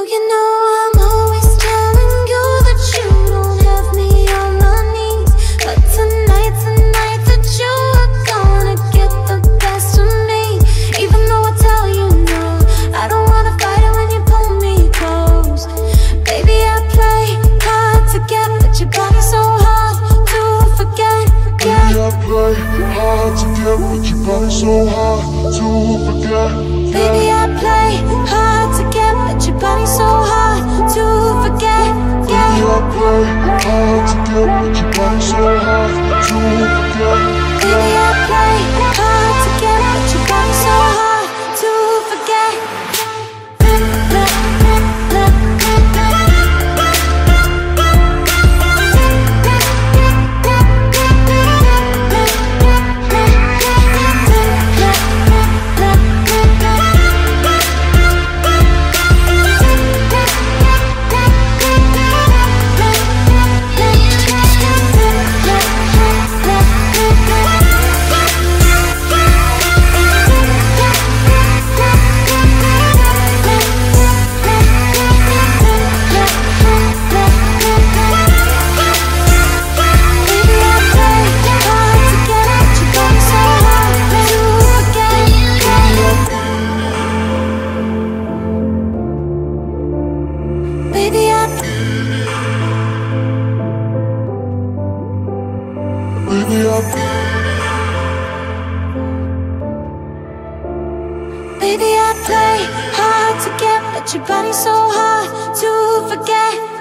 You know I'm always telling you that you don't have me on my knees, but tonight that you are gonna get the best of me. Even though I tell you no, I don't wanna fight it when you pull me close. Baby, I play hard to get, but your body's so hard to forget. Baby, I play hard to get, but your body's so hard to forget. Baby, I play hard to get, but your body's so hard to forget. Baby, I play hard to get, but your body's so hard to forget. Baby, I play hard to get, but your body's so hard to forget. Baby, I play hard to get, but your body's so hard to forget.